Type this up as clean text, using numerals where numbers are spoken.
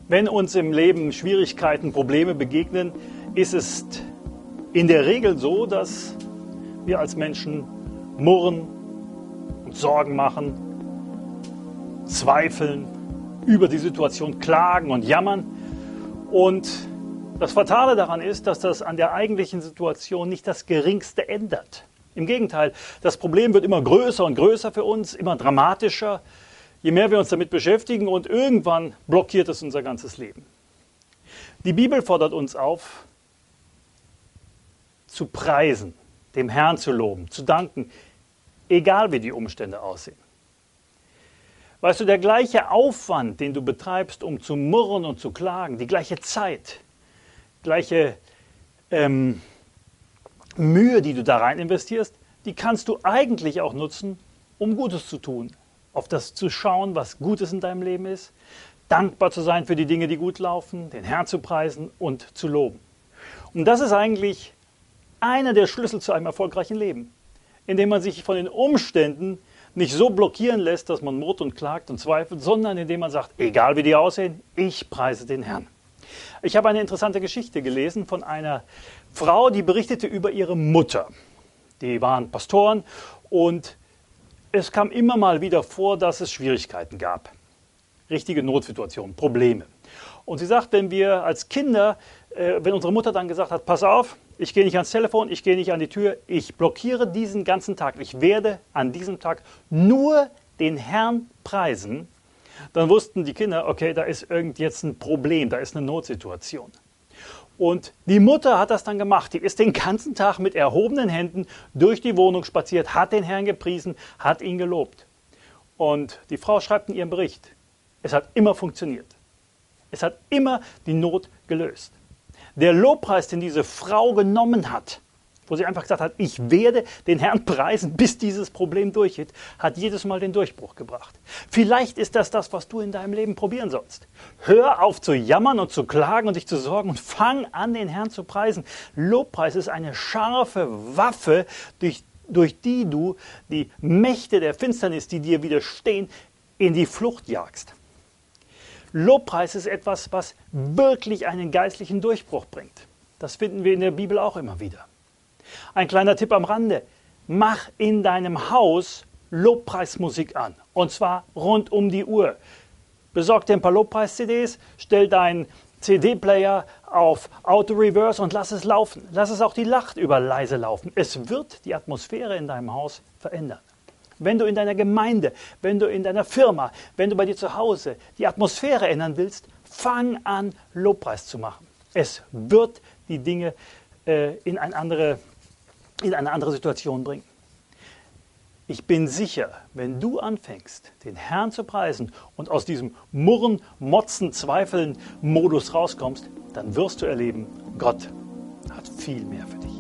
Wenn uns im Leben Schwierigkeiten, Probleme begegnen, ist es in der Regel so, dass wir als Menschen murren und Sorgen machen, zweifeln, über die Situation klagen und jammern. Und das Fatale daran ist, dass das an der eigentlichen Situation nicht das Geringste ändert. Im Gegenteil, das Problem wird immer größer und größer für uns, immer dramatischer, je mehr wir uns damit beschäftigen, und irgendwann blockiert es unser ganzes Leben. Die Bibel fordert uns auf, zu preisen, dem Herrn zu loben, zu danken, egal wie die Umstände aussehen. Weißt du, der gleiche Aufwand, den du betreibst, um zu murren und zu klagen, die gleiche Zeit, gleiche Mühe, die du da rein investierst, die kannst du eigentlich auch nutzen, um Gutes zu tun, auf das zu schauen, was Gutes in deinem Leben ist, dankbar zu sein für die Dinge, die gut laufen, den Herrn zu preisen und zu loben. Und das ist eigentlich einer der Schlüssel zu einem erfolgreichen Leben, indem man sich von den Umständen nicht so blockieren lässt, dass man murrt und klagt und zweifelt, sondern indem man sagt, egal wie die aussehen, ich preise den Herrn. Ich habe eine interessante Geschichte gelesen von einer Frau, die berichtete über ihre Mutter. Die waren Pastoren und es kam immer mal wieder vor, dass es Schwierigkeiten gab. Richtige Notsituationen, Probleme. Und sie sagt, wenn wir als Kinder, wenn unsere Mutter dann gesagt hat, pass auf, ich gehe nicht ans Telefon, ich gehe nicht an die Tür, ich blockiere diesen ganzen Tag, ich werde an diesem Tag nur den Herrn preisen, dann wussten die Kinder, okay, da ist jetzt ein Problem, da ist eine Notsituation. Und die Mutter hat das dann gemacht. Die ist den ganzen Tag mit erhobenen Händen durch die Wohnung spaziert, hat den Herrn gepriesen, hat ihn gelobt. Und die Frau schreibt in ihrem Bericht, es hat immer funktioniert. Es hat immer die Not gelöst. Der Lobpreis, den diese Frau genommen hat, wo sie einfach gesagt hat, ich werde den Herrn preisen, bis dieses Problem durchgeht, hat jedes Mal den Durchbruch gebracht. Vielleicht ist das, was du in deinem Leben probieren sollst. Hör auf zu jammern und zu klagen und dich zu sorgen und fang an, den Herrn zu preisen. Lobpreis ist eine scharfe Waffe, durch die du die Mächte der Finsternis, die dir widerstehen, in die Flucht jagst. Lobpreis ist etwas, was wirklich einen geistlichen Durchbruch bringt. Das finden wir in der Bibel auch immer wieder. Ein kleiner Tipp am Rande: Mach in deinem Haus Lobpreismusik an. Und zwar rund um die Uhr. Besorg dir ein paar Lobpreis-CDs, stell deinen CD-Player auf Auto-Reverse und lass es laufen. Lass es auch die Nacht über leise laufen. Es wird die Atmosphäre in deinem Haus verändern. Wenn du in deiner Gemeinde, wenn du in deiner Firma, wenn du bei dir zu Hause die Atmosphäre ändern willst, fang an, Lobpreis zu machen. Es wird die Dinge in eine andere Situation bringen. Ich bin sicher, wenn du anfängst, den Herrn zu preisen und aus diesem Murren, Motzen, Zweifeln Modus rauskommst, dann wirst du erleben, Gott hat viel mehr für dich.